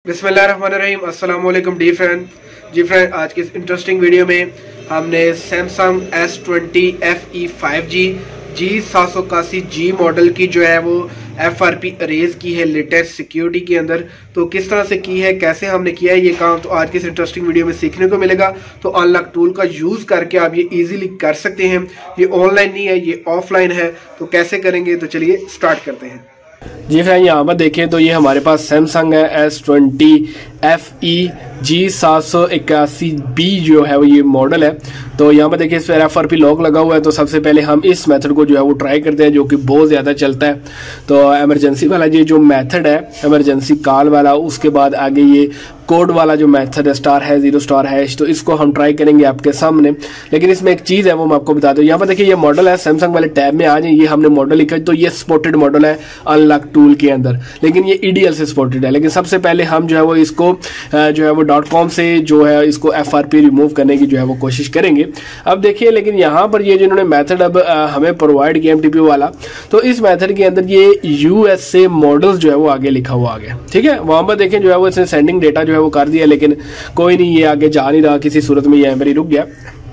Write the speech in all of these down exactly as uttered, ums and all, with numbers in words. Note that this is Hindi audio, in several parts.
बिस्मिल्लाहिर्रहमानिर्रहीम अस्सलाम वालेकुम डी फ्रेंड जी फ्रेंड आज की इस इंटरेस्टिंग वीडियो में हमने Samsung S twenty F E five G G सात सौ इक्यासी जी मॉडल की जो है वो एफ आर पी अरेज की है लेटेस्ट सिक्योरिटी के अंदर। तो किस तरह से की है, कैसे हमने किया है ये काम, तो आज की इस इंटरेस्टिंग वीडियो में सीखने को मिलेगा। तो अनलॉक टूल का यूज़ करके आप ये इजीली कर सकते हैं। ये ऑनलाइन नहीं है, ये ऑफलाइन है। तो कैसे करेंगे, तो चलिए स्टार्ट करते हैं। जी फ्रेंड यहाँ पर देखें तो ये हमारे पास सैमसंग है S twenty F E G सात सौ इक्यासी बी जो है वो ये मॉडल है। तो यहाँ पर देखिए इस पर एफ आर पी लॉक लगा हुआ है। तो सबसे पहले हम इस मेथड को जो है वो ट्राई करते हैं, जो कि बहुत ज़्यादा चलता है। तो एमरजेंसी वाला ये जो मेथड है, एमरजेंसी कॉल वाला, उसके बाद आगे ये कोड वाला जो मेथड है, स्टार है जीरो स्टार हैश, तो इसको हम ट्राई करेंगे आपके सामने। लेकिन इसमें एक चीज़ है वो मैं आपको बता दूँ। यहाँ पर देखिए ये मॉडल है, सैमसंग वाले टैब में आ जाए, ये हमने मॉडल लिखा है। तो ये सपोर्टेड मॉडल है अनलॉक टूल के अंदर, लेकिन ये ई डी एल से सपोर्टेड है। लेकिन सबसे पहले हम जो है वो इसको जो है वो डॉट कॉम से जो है इसको एफ आर पी रिमूव करने की जो है वो कोशिश करेंगे। अब देखिए लेकिन यहाँ पर ये जिन्होंने मेथड अब हमें प्रोवाइड किया एम टी पी वाला, तो इस मेथड के अंदर ये यू एस ए मॉडल्स जो है वो आगे लिखा हुआ आगे, ठीक है। वहाँ पर देखें जो है वो इसने सेंडिंग डेटा जो है वो कर दिया, लेकिन कोई नहीं, ये आगे जा नहीं रहा, किसी सूरत में यहाँ पर ही रुक गया।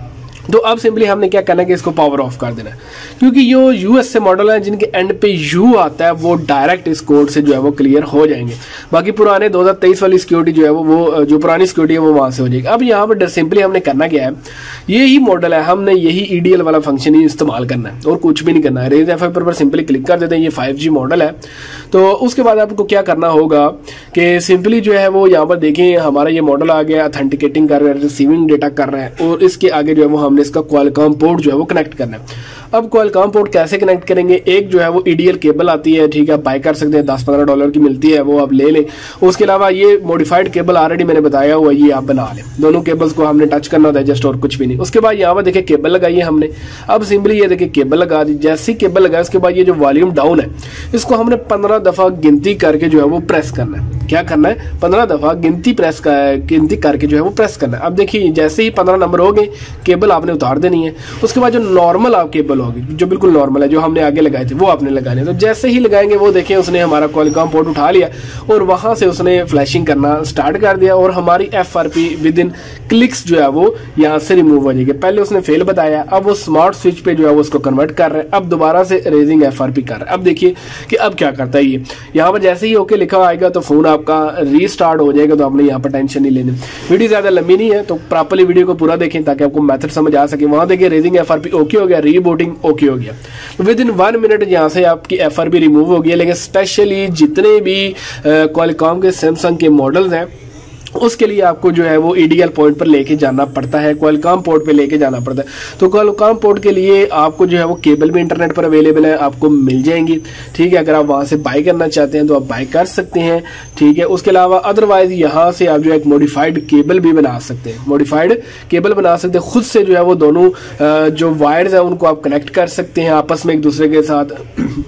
तो अब सिंपली हमने क्या करना है कि इसको पावर ऑफ कर देना है, क्योंकि यो यूएस से मॉडल है जिनके एंड पे यू आता है वो डायरेक्ट इस कोड से जो है वो क्लियर हो जाएंगे। बाकी पुराने दो हज़ार तेईस वाली सिक्योरिटी जो है वो वो जो पुरानी सिक्योरिटी है वो वहां से हो जाएगी। अब यहाँ पर सिंपली हमने करना क्या है, यही मॉडल है, हमने यही ई डी एल वाला फंक्शन ही इस्तेमाल करना है और कुछ भी नहीं करना है। रेज एफ पर सिंपली क्लिक कर देते हैं, ये फाइव जी मॉडल है। तो उसके बाद आपको क्या करना होगा कि सिंपली जो है वो यहाँ पर देखें हमारा ये मॉडल आ गया, अथेंटिकेटिंग कर रहा है, रिसीविंग डेटा कर रहा है, और इसके आगे जो है वो हमने इसका क्वालकॉम पोर्ट जो है वो कनेक्ट करना है। अब क्वालकॉम पोर्ट कैसे कनेक्ट करेंगे, एक जो है वो ई डी एल केबल आती है, ठीक है, बाय कर सकते हैं, दस पंद्रह डॉलर की मिलती है, वो आप ले लें। उसके अलावा ये मॉडिफाइड केबल ऑलरेडी मैंने बताया हुआ, ये आप बना लें। दोनों केबल्स को हमने टच करना होता है जस्ट, और कुछ भी नहीं। उसके बाद यहाँ पर देखिए केबल लगाई है हमने। अब सिंपली ये देखिए केबल लगा दी, जैसी केबल लगाए उसके बाद ये जो वॉल्यूम डाउन है इसको हमने पंद्रह दफा गिनती करके जो है वो प्रेस करना है। क्या करना है, पंद्रह दफा गिनती प्रेस कर गिनती करके जो है वो प्रेस करना है। अब देखिए जैसे ही पंद्रह नंबर हो गए केबल आपने उतार देनी है। उसके बाद जो नॉर्मल आप केबल होगी, जो बिल्कुल नॉर्मल है, जो हमने आगे लगाए थे, वो आपने लगाने। तो जैसे ही लगाएंगे वो देखिए उसने हमारा क्वालकॉम पोर्ट उठा लिया और वहां से उसने फ्लैशिंग करना स्टार्ट कर दिया, और हमारी F R P within clicks जो है वो यहाँ से रिमूव हो जाएगी। पहले उसने फेल बताया, अब वो स्मार्ट स्विच पे जो है वो उसको कन्वर्ट कर रहे हैं, अब दोबारा से रेजिंग एफ आर पी कर रहा है। अब देखिए कि अब क्या करता है ये, यहाँ पर जैसे ही ओके लिखा आएगा तो फोन आपका रीस्टार्ट हो जाएगा। तो आपने यहाँ पर टेंशन नहीं लेनी। वीडियो ज्यादा लंबी नहीं है, तो प्रॉपर्ली वीडियो को पूरा देखें ताकि आपको मेथड समझ आ सके। वहां देखिए erasing F R P okay हो गया, रीबूटिंग ओके हो गया, विद इन वन मिनट यहाँ से आपकी एफ आर पी रिमूव हो गई है। लेकिन स्पेशली जितने भी क्वालकॉम के सैमसंग के मॉडल्स हैं उसके लिए आपको जो है वो ई डी एल पॉइंट पर लेके जाना पड़ता है, क्वालकॉम पोर्ट पे लेके जाना पड़ता है। तो क्वालकॉम पोर्ट के लिए आपको जो है वो केबल भी इंटरनेट पर अवेलेबल है, आपको मिल जाएंगी, ठीक है। अगर आप वहां से बाय करना चाहते हैं तो आप बाय कर सकते हैं, ठीक है। उसके अलावा अदरवाइज यहाँ से आप जो है एक मॉडिफाइड केबल भी बना सकते हैं, मॉडिफाइड केबल बना सकते हैं खुद से। जो है वो दोनों जो वायर्स है उनको आप कनेक्ट कर सकते हैं आपस में एक दूसरे के साथ,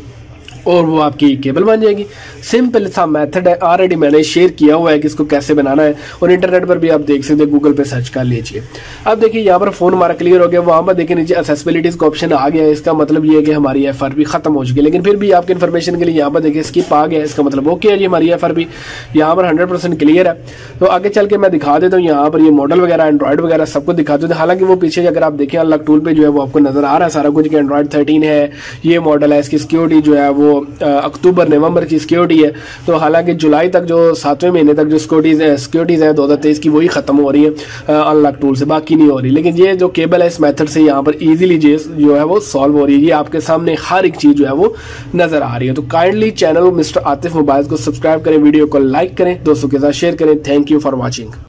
और वो आपकी केबल बन जाएगी। सिंपल सा मेथड है, ऑलरेडी मैंने शेयर किया हुआ है कि इसको कैसे बनाना है, और इंटरनेट पर भी आप देख सकते हैं, गूगल पे सर्च कर लीजिए। अब देखिए यहाँ पर फोन हमारा क्लियर हो गया, वहां पर देखिए नीचे एक्सेसिबिलिटीज का ऑप्शन आ गया है। इसका मतलब ये है कि हमारी एफ आर पी खत्म हो चुकी है, लेकिन फिर भी आपके इन्फॉर्मेशन के लिए यहाँ पर देखिए स्किप आ गया है। इसका मतलब ओके है जी, हमारी एफ आर पी यहाँ पर हंड्रेड परसेंट क्लियर है। तो आगे चल के मैं दिखा देता हूँ, यहाँ पर ये मॉडल वगैरह एंड्रॉइड वगैरह सबको दिखा देते हैं। हालांकि वो पीछे अगर आप देखें अनलॉक टूल पे जो है वो आपको नजर आ रहा है सारा कुछ, कि एंड्रॉइड थर्टीन है, ये मॉडल है, इसकी सिक्योरिटी जो है वो अक्टूबर नवंबर की सिक्योरिटी है। तो हालांकि जुलाई तक जो सातवें महीने तक जो सिक्योरिटीज सिक्योरिटीज है दो हज़ार तेईस की, वही खत्म हो रही है अनलॉक टूल से, बाकी नहीं हो रही। लेकिन ये जो केबल है इस मेथड से यहाँ पर इजीली जो है वो सॉल्व हो रही है। ये आपके सामने हर एक चीज जो है वो नजर आ रही है। तो kindly channel mister Atif mobiles को सब्सक्राइब करें, वीडियो को लाइक करें, दोस्तों के साथ शेयर करें। Thank you for watching.